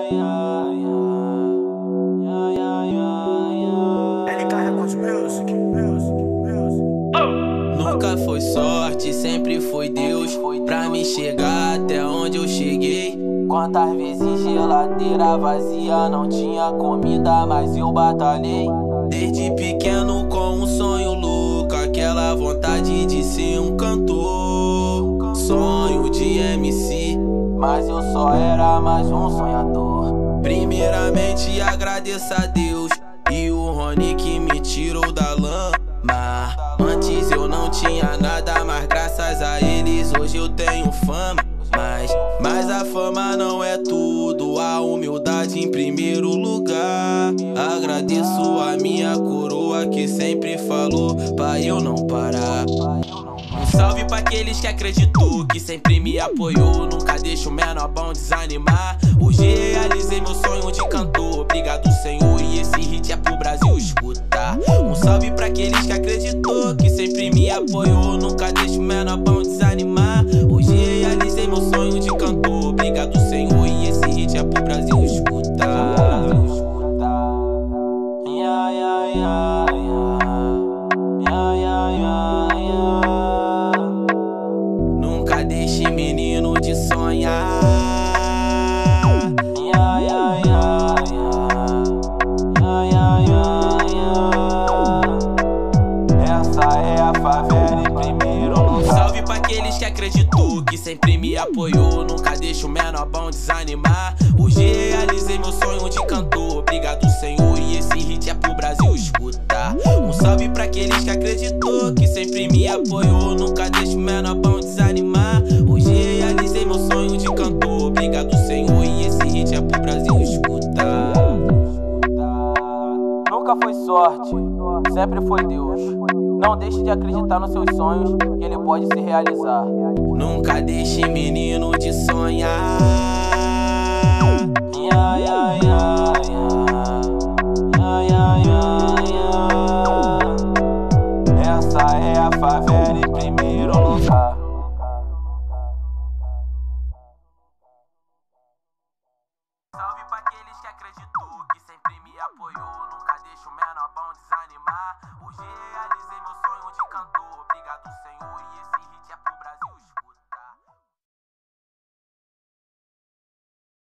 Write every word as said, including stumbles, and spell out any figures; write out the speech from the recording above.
Nunca foi sorte, sempre foi Deus pra me chegar até onde eu cheguei. Quantas vezes geladeira vazia, não tinha comida, mas eu batalhei. Desde pequeno com um sonho louco, aquela vontade de ser um cantor. Sonho de M C, mas eu só era mais um sonhador. Primeiramente agradeço a Deus e o Rony que me tirou da lama. Antes eu não tinha nada, mas graças a eles hoje eu tenho fama. Mas, mas a fama não é tudo, a humildade em primeiro lugar. Agradeço a minha coroa que sempre falou pra eu não parar. Um salve pra aqueles que acreditou, que sempre me apoiou, nunca deixo o menor bom desanimar. Hoje realizei meu sonho de cantor, obrigado Senhor, e esse hit é pro Brasil escutar. Um salve pra aqueles que acreditou, que sempre me apoiou, nunca deixo o menor bom desanimar. Hoje realizei meu sonho de cantor, obrigado Senhor, e esse hit é pro Brasil escutar. Yeah, yeah, yeah, yeah, yeah, yeah, yeah. Nunca deixe menino de sonhar. Yeah, yeah, yeah, yeah, yeah, yeah, yeah. Essa é a favela em primeiro lugar. Salve pra aqueles que acreditou, que sempre me apoiou, nunca deixo o menor bom desanimar. Hoje realizei meu sonho de cantor, obrigado Senhor, e esse hit é pro Brasil escutar. Um salve pra aqueles que acreditou, que sempre me apoiou, nunca deixo o menor bom desanimar. Hoje realizei meu sonho de cantor, obrigado Senhor, e esse hit é pro Brasil escutar. Nunca foi sorte, sempre foi Deus. Não deixe de acreditar nos seus sonhos, que ele pode se realizar. Nunca deixe menino de sonhar. Yeah, yeah, yeah, yeah. Yeah, yeah, yeah, yeah. Essa é a favela em primeiro lugar. Salve pra aqueles que acreditou, que sempre me apoiou, nunca deixo o menor bom desanimar.